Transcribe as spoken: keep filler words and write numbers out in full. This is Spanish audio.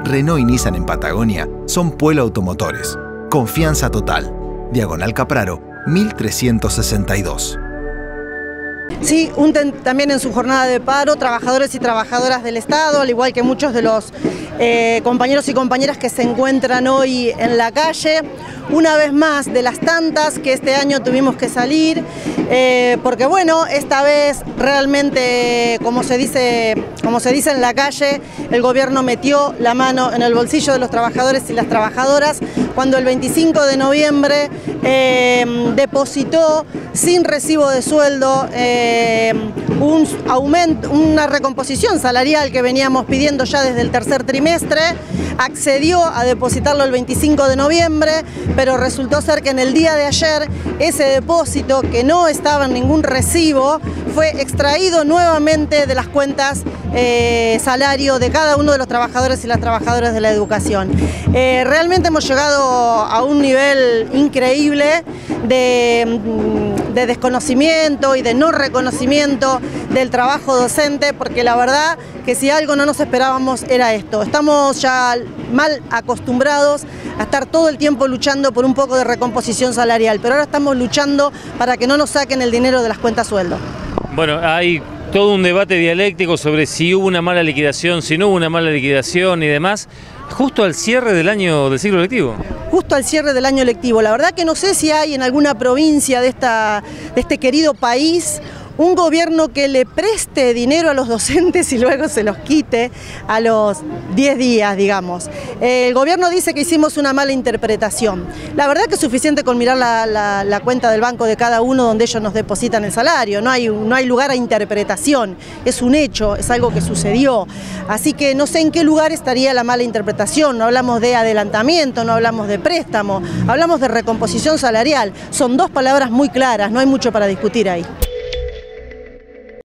Renault y Nissan en Patagonia son Puelo Automotores. Confianza total. Diagonal Capraro, mil trescientos sesenta y dos. Sí, hunden también en su jornada de paro trabajadores y trabajadoras del Estado, al igual que muchos de los eh, compañeros y compañeras que se encuentran hoy en la calle. Una vez más, de las tantas que este año tuvimos que salir, eh, porque bueno, esta vez realmente, como se dice, como se dice en la calle, el gobierno metió la mano en el bolsillo de los trabajadores y las trabajadoras cuando el veinticinco de noviembre eh, depositó sin recibo de sueldo eh, un aumento, una recomposición salarial que veníamos pidiendo ya desde el tercer trimestre. Accedió a depositarlo el veinticinco de noviembre, pero resultó ser que en el día de ayer ese depósito, que no estaba en ningún recibo, fue extraído nuevamente de las cuentas eh, salario de cada uno de los trabajadores y las trabajadoras de la educación. Eh, realmente hemos llegado a un nivel increíble de, de desconocimiento y de no reconocimiento del trabajo docente, porque la verdad que si algo no nos esperábamos era esto. Estamos ya mal acostumbrados a estar todo el tiempo luchando por un poco de recomposición salarial, pero ahora estamos luchando para que no nos saquen el dinero de las cuentas sueldo. Bueno, hay todo un debate dialéctico sobre si hubo una mala liquidación, si no hubo una mala liquidación y demás, justo al cierre del año del ciclo lectivo. Justo al cierre del año lectivo. La verdad que no sé si hay en alguna provincia de, esta, de este querido país un gobierno que le preste dinero a los docentes y luego se los quite a los diez días, digamos. El gobierno dice que hicimos una mala interpretación. La verdad que es suficiente con mirar la, la, la cuenta del banco de cada uno donde ellos nos depositan el salario. No hay, no hay lugar a interpretación, es un hecho, es algo que sucedió. Así que no sé en qué lugar estaría la mala interpretación. No hablamos de adelantamiento, no hablamos de préstamo, hablamos de recomposición salarial. Son dos palabras muy claras, no hay mucho para discutir ahí.